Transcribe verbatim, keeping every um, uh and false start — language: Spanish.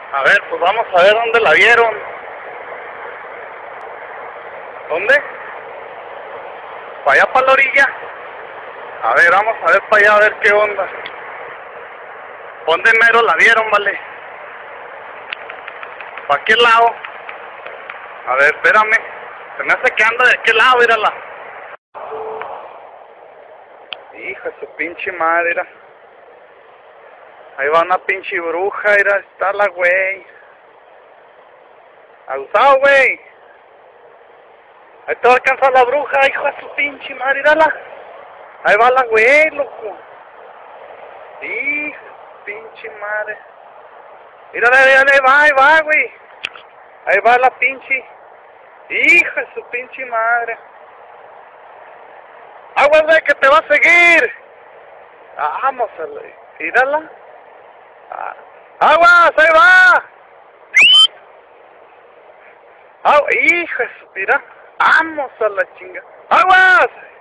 A ver, pues vamos a ver dónde la vieron. ¿Dónde? ¿Para allá, para la orilla? A ver, vamos a ver para allá, a ver qué onda. ¿Dónde mero la vieron, vale? ¿Para qué lado? A ver, espérame. Se me hace que anda de qué lado, mírala. Hija de su pinche madre, mira. Ahí va una pinche bruja, mira, está la güey. Abusado, güey. Ahí te va a alcanzar la bruja, hijo de su pinche madre, mírala. Ahí va la güey, loco. Hija de pinche madre. Mírala, mírala, ahí va, ahí va, güey. Ahí va la pinche. Hija de su pinche madre. Aguas, güey, que te va a seguir. Vamos a la... Mírala. Ah. Aguas, ahí va. Ah, hija, mira. Vamos a la chinga. Aguas.